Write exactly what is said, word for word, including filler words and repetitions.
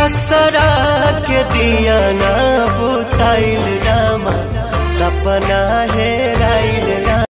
असरा के दिया ना बुताइल रामा सपना हेरा